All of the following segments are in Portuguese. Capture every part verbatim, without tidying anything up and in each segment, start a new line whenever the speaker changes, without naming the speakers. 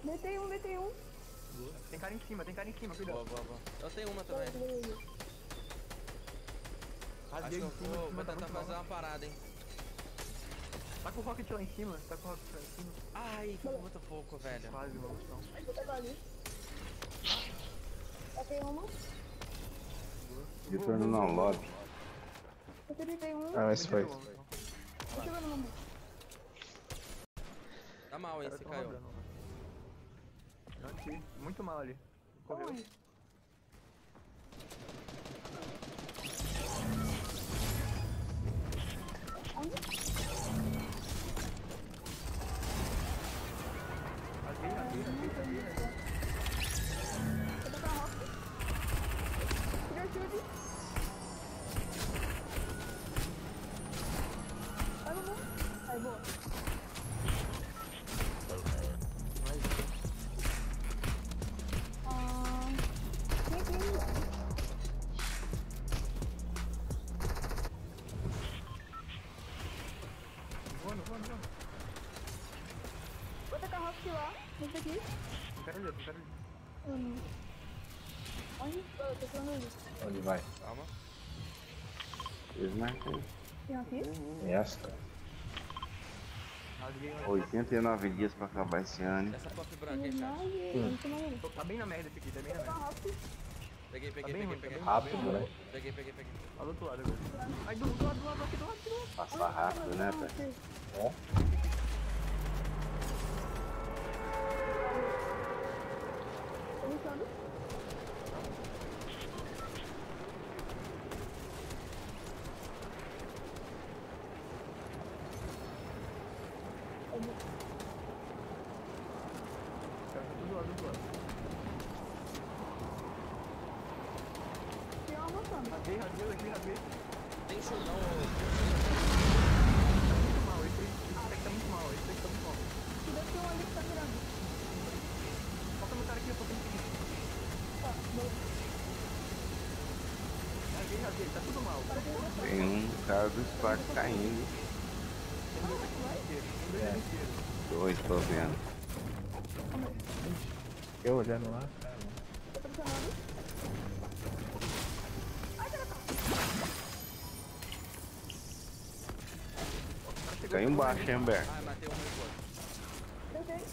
Detei um, detei um.
Tem cara em cima, tem cara em cima, cuidado.
Boa, boa, boa. Eu tenho uma também. Acho que eu vou, vou tentar fazer uma parada, hein.
Tá com o rocket lá em cima, tá com o rocket lá em cima.
Ai, foi muito pouco, velho.
Quase, maldição.
Vou pegar ali. Detei uma.
Retorno não, lobby.
Eu detei um.
Ah, esse foi.
Tô jogando no
Tá mal, hein, você caiu.
Aqui, muito mal ali. Correu.
Onde? Onde?
Aqui, aqui, aqui, aqui.
Vou tocar rock. Tira ajude. Vai, vamos. Aí, boa. Ah, quem aqui?
Voando, voando, voando.
Vou tacar rock lá. Nesse aqui.
Não quero ali, não quero ali.
Hum. Onde? Eu tô falando ali.
Onde vai?
Calma.
Eles marcam.
Tem aqui?
Esta.
Rasguei uma.
oitenta e nove dias pra acabar esse ano.
Essa pop branca, hein,
Não,
chat.
não tem mais ninguém.
Tá bem na merda esse aqui, tá bem na
Vou tacar
merda.
rock.
Peguei,
Tá
peguei,
bem
peguei,
ruim, tá
peguei.
bem
Rápido, né?
Peguei, peguei, peguei.
Olha do outro lado agora. Ai, do do lado, do lado, aqui do lado, aqui do lado.
Passa rápido, né, velho? É?
Tô lutando.
Cara, tá tudo do lado, do lado.
Tem uma avançando.
Rasguei, rasguei, aqui, rasguei.
Tem show não,
Muito mal, esse esse aqui tá muito mal, esse aqui tá muito mal.
Deve ter um ali que tá mirando.
Falta meu cara aqui, falta meu cara aqui.
Tá, boa.
Rasguei, rasguei, tá tudo mal.
Para que eu vou
Tem um cara do Spark caindo.
Tem dois aqui inteiro, tem dois aqui inteiro.
Dois, tô vendo. Eu olhando lá.
Tô pressionando. Ai, caraca.
Caiu embaixo, hein, Humber?
ai, matei um e o outro.
Tentei.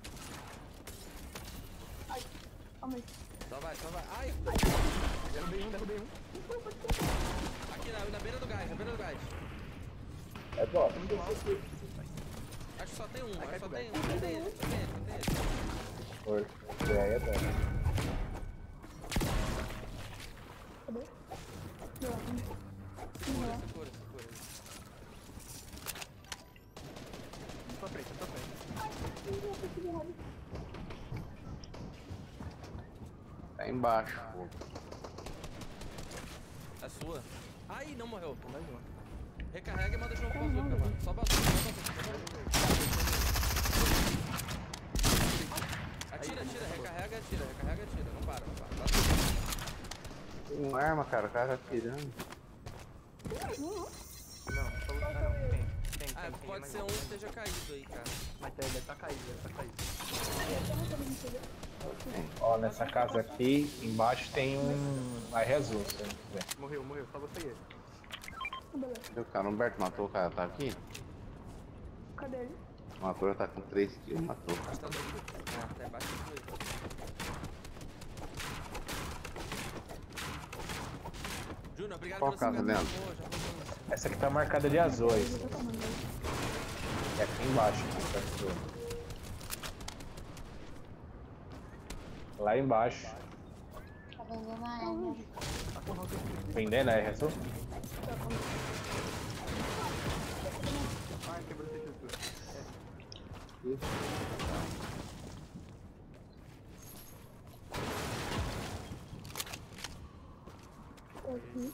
Ai, calma aí.
Só vai, só vai. Ai,
Derrubei um, derrubei um.
aqui na, na beira do gás, na beira do gás.
É bom.
Muito mal.
Acho que só tem um, acho que
cai
só
pro
tem um.
gás.
Cadê ele? Cadê ele? Cadê ele?
Foi. E aí é bom.
Cadê? Deu lá.
Segura, segura, segura.
Só frente, só frente.
Ai, eu consegui errado.
Tá embaixo.
É sua. Ai, não morreu.
Mais uma.
Recarrega e manda de novo com bazuca, mano. Só bazuca, só bazuca, só bazuca. Atira, atira, recarrega, atira, recarrega, atira. Não para, não para. Bazuca.
Tem uma arma, cara. O cara tá atirando.
Uhum.
Não, só lutar não. Tem, tem,
Ah,
tem, tem.
pode
mais
ser um que esteja caído aí, cara.
Mas tá, deve tá caído, deve tá caído.
Eu tô lutando, chega.
Ó, nessa casa aqui, embaixo tem um R azul, se você quiser.
Morreu, morreu, só você e ele.
Beleza.
O cara, o Humberto matou o cara, tá aqui?
Cadê ele?
Matou, tá com três kills, matou.
Mas tá daqui. Ah, tá embaixo do aí. Júnior, obrigado
Qual
pelo
casa,
cinquenta.
Leandro?
Pô, já foi bom.
Essa aqui tá marcada de azul aí.
Eu tô tomando ele.
É aqui embaixo, aqui, perto do- Lá embaixo.
Tá vendendo a arma.
Vendendo a R azul?
Ai, quebrou o tecido tudo.
Tô aqui.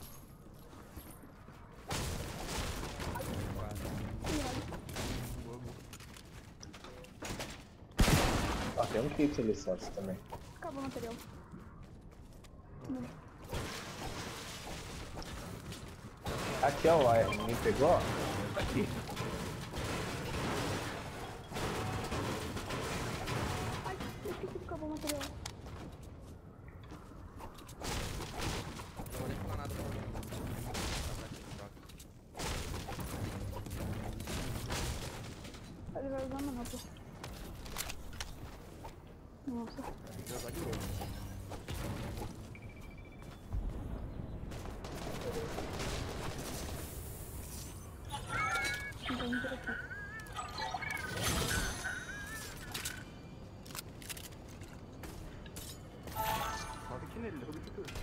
Ó, tem um kit ali, Celso, também.
Acabou o material. Não.
Aqui, ó, o R. Me pegou, ó. Aqui.
Ai, problema não, pô. Nossa.
Já tá de novo.
Não tem por aqui.
Rocket nele, derruba isso tudo.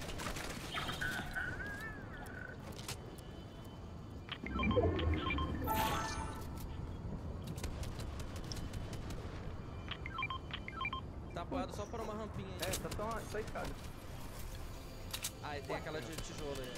Tá apoiado só por uma rampinha aí.
É, tá só, uma- só a escada.
Ah, e tem aquela de tijolo aí.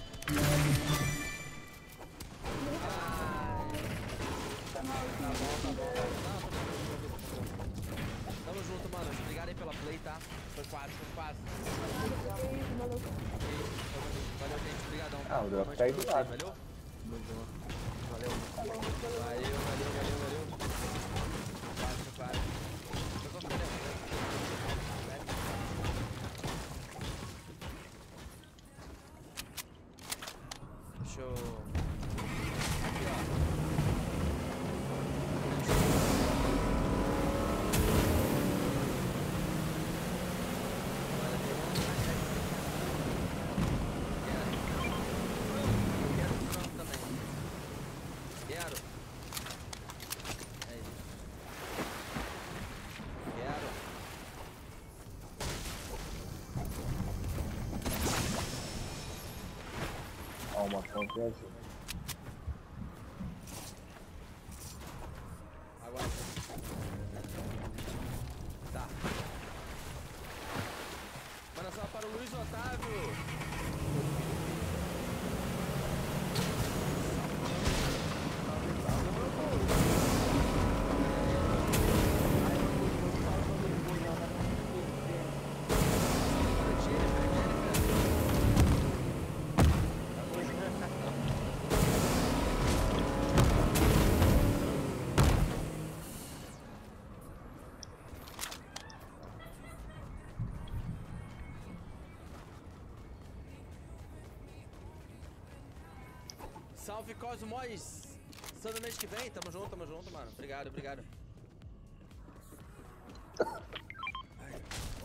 Tá mal,
Tá bom, tá bom. Não, tô tranquilo. Tamo junto, mano. Obrigado aí pela play, tá? Foi quase, foi quase.
valeu.
Valeu, gente. Obrigadão.
Ah, o drop
Boa
tá aí
noite
do
pra
lado.
vocês, Valeu?
Valeu.
Valeu, valeu, valeu, valeu. Quase, foi quase. Eu tô ficando nervoso. Deixa eu... Aqui, ó. Quero. É isso. Quero.
Ó, uma fonte azul.
Agora. Tá. Manda só para o Luiz Otávio. Salve Cosmos! Todo mês que vem, tamo junto, tamo junto, mano. Obrigado, obrigado. Ai.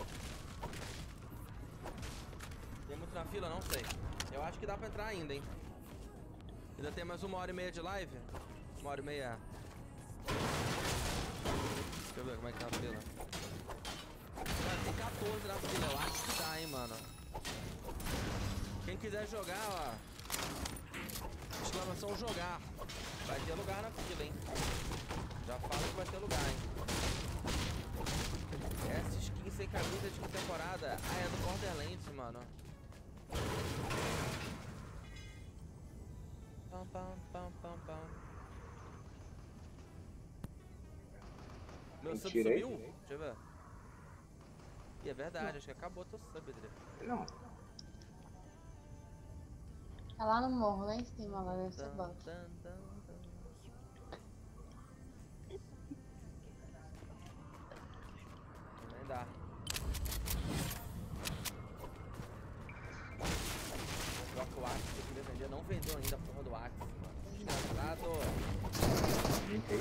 Tem muito na fila? Não sei. Eu acho que dá pra entrar ainda, hein? Ainda tem mais uma hora e meia de live? Uma hora e meia. Deixa eu ver como é que tá a fila. Cara, tem quatorze na fila, eu acho que dá, hein, mano. Quem quiser jogar, ó. Exclamação jogar. Vai ter lugar na fila, hein? Já fala que vai ter lugar, hein? Essa skin sem camisa de que temporada? Ah, é do Borderlands, mano. Pam, pam, pam, pam, pam. Meu sub
Mentira aí.
sumiu? Deixa eu ver. E é verdade, acho que acabou teu sub, Dre.
Não.
Tá lá no morro, lá em cima, lá deve ser
Tan,
bot.
tan, tan, tan. Nem dá. Troca o Axe que eu queria vender, não vendeu ainda a porra do Axe, mano. Desgraçado.
Limpei.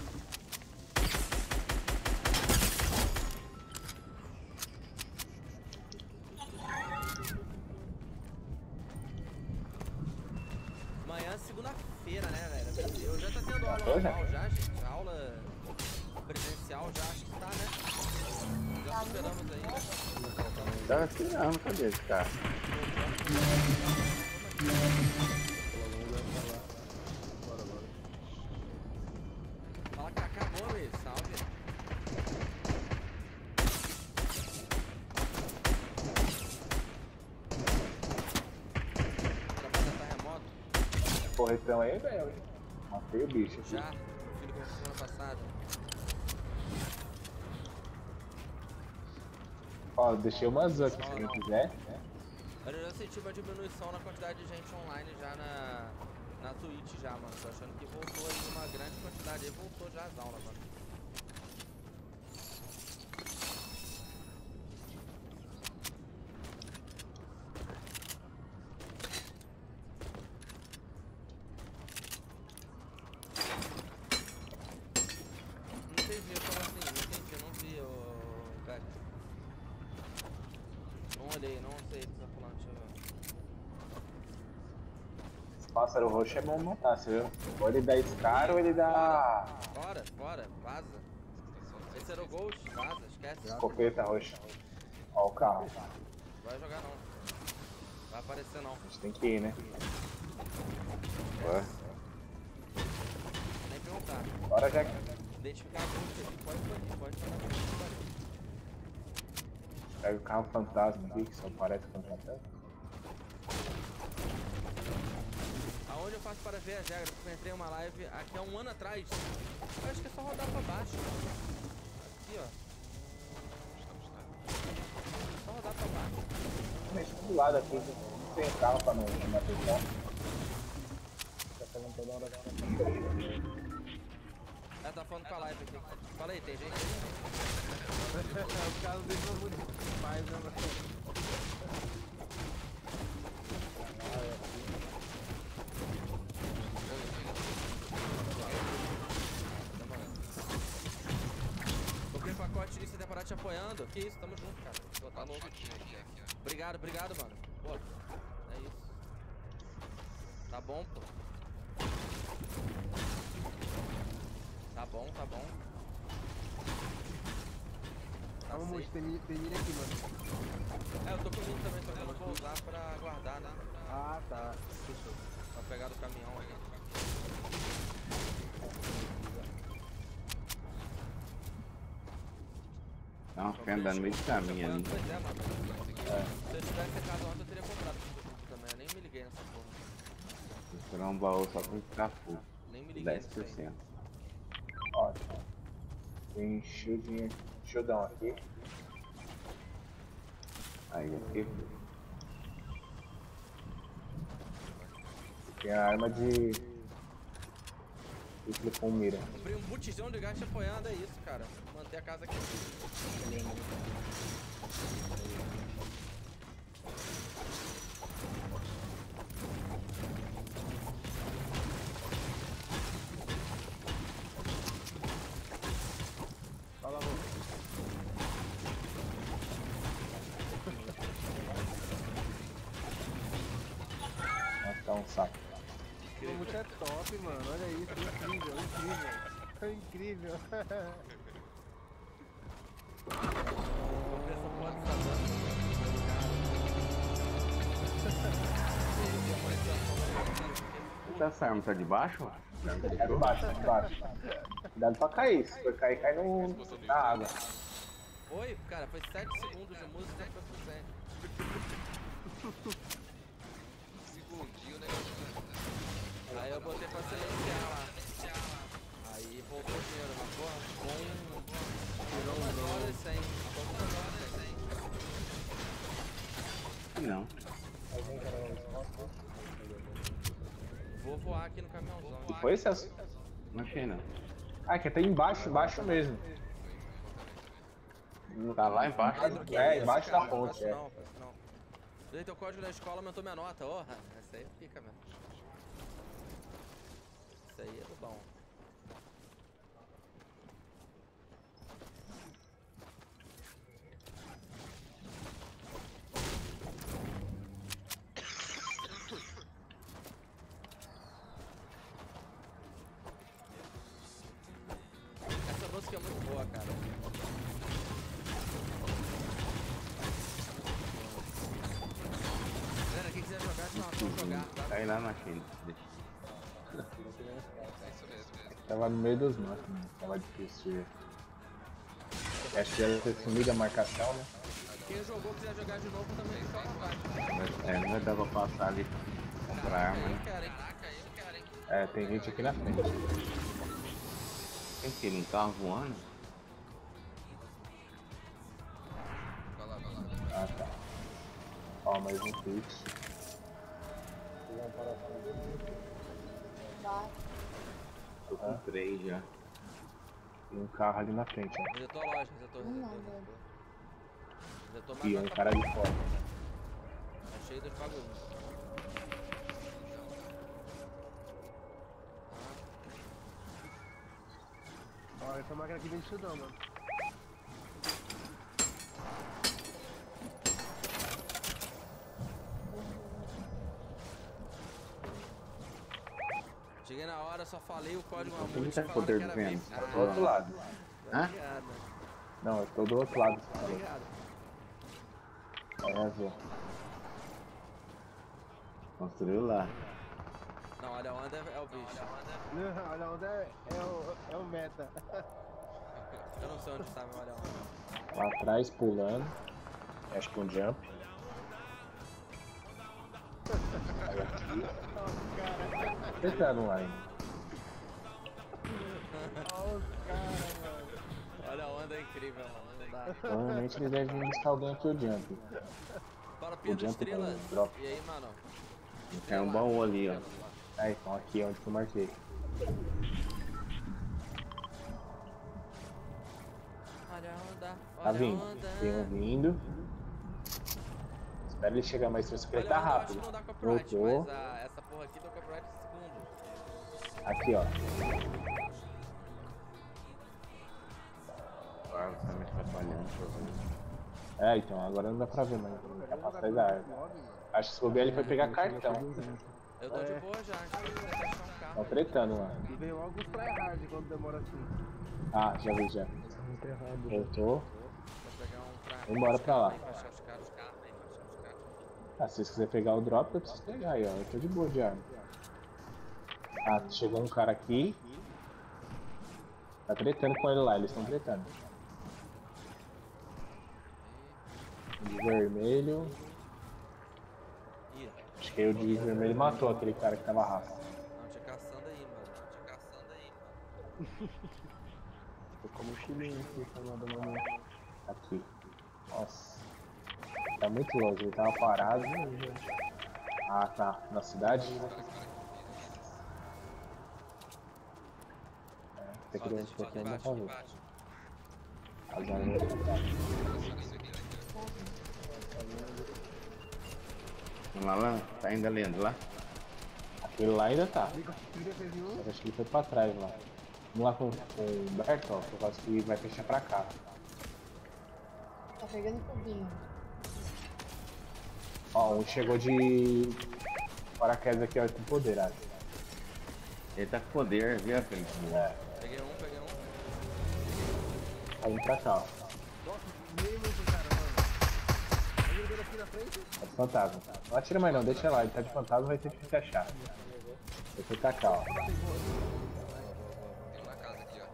Amanhã é segunda-feira, né, velho? Eu já tá tendo aula
Pois é.
normal já, gente. Aula presencial já, acho que tá, né? Já superamos aí.
Tava tirando, cadê esse cara?
Fala que acabou, Luiz. Salve. Trabalho tá remoto?
Correção aí, velho. Matei o bicho aqui.
Já. O filho começou semana passada.
Ó, deixei umas up se quem quiser. Né?
Eu já senti uma diminuição na quantidade de gente online já na, na Twitch já, mano. Tô achando que voltou aí uma grande quantidade aí, voltou já as aulas, mano. Não sei live e eu falo assim, não entendi, eu não vi, ô... Beck. Não olhei, não sei o que você tá falando, deixa eu ver.
Esse pássaro roxo é bom matar, você viu? Ou ele dá Scar ou ele dá
Fora, fora, vaza. Esse era o Ghost, vaza, esquece.
escopeta roxa. Ó o carro.
Não vai jogar não. Vai aparecer não.
A gente tem que ir, né?
Ué.
Nem perguntar.
Bora, Jack.
Identificar a Ghost aqui, pode pode, pode pode.
Pega o carro fantasma aqui, que só parece contra-ataque.
Aonde eu faço para ver as regras? Porque eu entrei em uma live aqui há um ano atrás. Eu acho que é só rodar pra baixo. Aqui, ó. Só rodar pra baixo.
Mas do lado aqui, não tem carro pra não me atenção. Tá falando toda hora da
Ela tá falando com a live aqui. Fala aí, tem gente aí?
O cara não deixa muito paz, né, mano?
Comprei pacote de temporada te apoiando. Que isso, tamo junto, cara. Pô, tá louco. Obrigado, obrigado, mano. Pô, é isso. Tá bom, pô. Tá bom, tá bom. Tá
Calma, moço,
safe.
tem mi- tem mira aqui, mano.
É, eu tô com mim também, só que eu não vou usar pra guardar, né?
Ah, tá. Fechou.
Pra pegar do caminhão aí.
Não, fica andando no meio do caminho ali.
Pois é, mano. Se eu tivesse secado ontem, eu teria comprado esse produto também. Eu nem me liguei nessa porra.
Vou esperar um baú só pra ficar full.
Nem me liguei
dez
nisso
por
aí.
cento.
Ótimo. Tem shieldinho, shieldão aqui.
Aí aqui.
Tem a arma de rifle com mira.
Comprei um botijão de gás te apoiando, é isso, cara. Manter a casa aqui.
Fala, amor.
Nossa, tá um saco.
O muito é top, mano. Olha isso, incrível, incrível. É incrível.
Comprei essa porra dessa banda.
Essa essa arma tá de baixo?
É de baixo, é de baixo. Cuidado pra cair, se for cair, cai no, na água.
Foi, cara, foi sete segundos de música e foi pro cem.
Segundinho o negócio.
Aí eu botei pra silenciar lá. Aí voltou o dinheiro, mas porra, bom. Tirou umas horas sem. Poucas horas sem.
Não.
Vou voar aqui no caminhãozão.
Que foi, Celso?
Não achei não.
Ah, que é até embaixo, embaixo mesmo.
Tá lá embaixo.
É, embaixo da
Cara,
ponte,
faço
é.
Não, faço não. Dei teu código da escola, aumentou minha nota. Oh, essa aí fica mesmo. Isso aí é do bom. Essa música é muito boa, cara. Galera, quem quiser jogar, não, vamos jogar, tá?
Cai lá na China. Deixa.
É isso mesmo.
Tava no meio dos matos, né? Tava difícil de ver. Acho que ia ter sumido a marcação, né?
Quem jogou, quiser jogar de novo, também fica à vontade.
Mas, é, não vai dar pra passar ali pra comprar arma,
Eu
né?
quero, hein?
É, tem gente aqui na frente.
Tem que ir num carro voando?
Vai lá, vai lá.
Ah, tá. Ó, mais um fix.
Vai.
Tô com três já.
Tem um carro ali na frente, ó.
Resetou a loja, resetou,
Não,
resetou.
doido.
Resetou
E
mais
um
nota.
cara de fora.
Tá cheio dos bagulhos.
Olha, essa máquina aqui vem de chudão, mano.
Cheguei na hora, só falei o código
Quem
Mamute
tá
falando
poder
que era
do vento?
bicho.
Do outro lado.
Hã?
Obrigado,
Não, eu tô do outro lado.
obrigado.
É azul.
Construiu lá.
Não, olha, o Under é o bicho.
Olha onde é, é, o, é o meta.
Eu não sei onde tá, meu olha Under.
Lá atrás, pulando. Acho que um jump. Aí aqui. Tentando lá ainda.
Olha os caras, mano.
Olha, o Under é incrível, mano. Não dá.
Provavelmente eles devem vir buscar alguém aqui o jump.
Fala, Pedro
jump
Estrela.
com drop.
E aí, mano?
Tem um baú ali, ó.
Ah, então aqui é onde que eu marquei.
Olha a onda,
Tá
olha a
vindo.
onda.
Tem um vindo. Espera ele chegar mais próximo, porque ele
Olha
tá
a onda, eu acho
rápido.
que não dá copyright,
Voltou.
mas a, essa porra aqui dá copyright segundo.
Aqui, ó.
Ah, você tá me atrapalhando, deixa eu ver.
É, então, agora não dá pra ver, mas é capaz de pegar árvore. Acho que se souber ele foi pegar cartão.
Eu tô de boa já, a gente vai tentar achar um carro.
Tão tretando lá.
E vem logo os tryhard quando demora assim.
Ah, já vi já. Voltou.
Vou pegar um pra...
Vamos embora pra lá.
Pra achar os caras, os carros, pra achar os caras.
Ah, se vocês quiserem pegar o drop, eu preciso pegar aí, ó. Eu tô de boa de arma. Ah, chegou um cara aqui. Tá tretando com ele lá, eles estão tretando. De vermelho.
Ih,
Acho que aí o de vermelho matou aquele cara que tava raça.
não, tinha caçando aí, mano. Tinha caçando aí, mano.
Tô com a mochilinha aqui, chamada mamãe. Aqui. Nossa. Tá muito longe, ele tava parado. Ah, tá. Na cidade? É, tem que
Só
ver um
deixa, só
pouquinho
de
ainda pra
baixo, de
ver.
baixo.
As armas.
Vamos lá, lá? Tá ainda lendo lá?
Aquele lá ainda tá.
trinta fez um.
Eu acho que ele foi pra trás lá. Vamos lá com, com o Humberto, ó, que eu acho que vai fechar pra cá.
Tá pegando cubinho.
Ó, um chegou de paraquedas aqui, ó, com poder, acho.
Ele tá com poder, viu, Felipe?
É,
Peguei um, peguei um.
tá indo pra cá, ó.
Nossa, meio muito cara, mano. Ele veio aqui na frente.
É de fantasma. Não atira mais não, deixa lá. Ele tá de fantasma, vai ter que se achar. Vai ter que cá, ó.
Tem um na casa aqui, ó.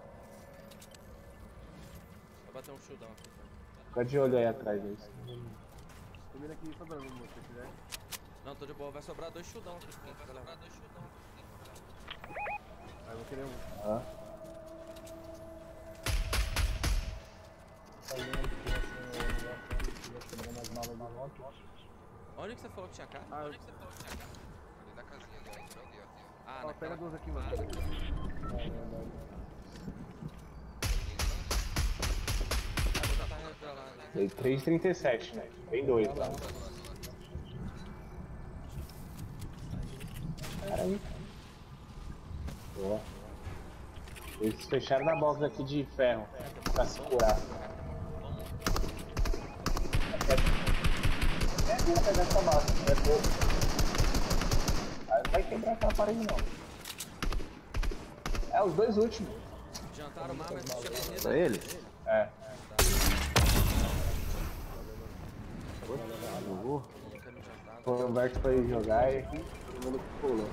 Vou bater um chudão aqui.
Fica de olho aí atrás deles.
Tô vindo aqui sobrando, se você quiser.
Não, tô de boa, vai sobrar dois chudão aqui. Quem quiser levar dois chudão.
Aí eu vou querer um.
Hã?
Onde que você falou que tinha carro?
Ah,
Onde que você falou que tinha carro?
Ali na casinha, ali, ó. Ali, ó.
Ah,
Ó,
naquela...
pega duas aqui, mano.
Ah, vou tentar revelar, né?
Dei três e trinta e sete, né? Tem dois lá. Cara aí. Boa. Eles fecharam na box aqui de ferro pra se curar. É, vai pegar essa massa, é pouco. Aí não vai quebrar aquela parede não. É, os dois últimos.
Jantaram mais, mas não chegou nele.
Pra ele?
É.
Jogou?
Nunca me jantaram.
O Humberto foi jogar e todo mundo pulou.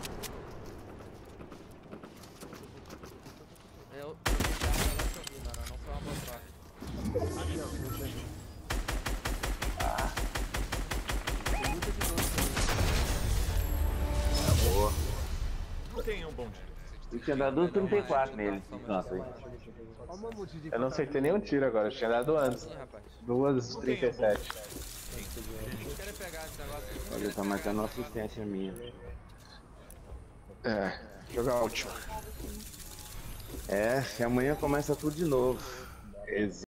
Eu... Eu agora que eu vi, mano. Não foi uma boa sorte.
Aqui, ó. Você aqui.
Ah,
Tem muita de novo
Boa.
Tenha um bom dia.
Eu tinha dado um trinta e quatro nele. Nossa, aí.
também. Olha o mamute de
eu não acertei nenhum tiro agora, eu tinha dado antes.
Ih, rapaz.
Duas trinta e sete.
Vocês querem pegar esse negócio aí?
Olha, tá marcando assistência minha.
É, jogar último.
É, se amanhã começa tudo de novo.
Exato.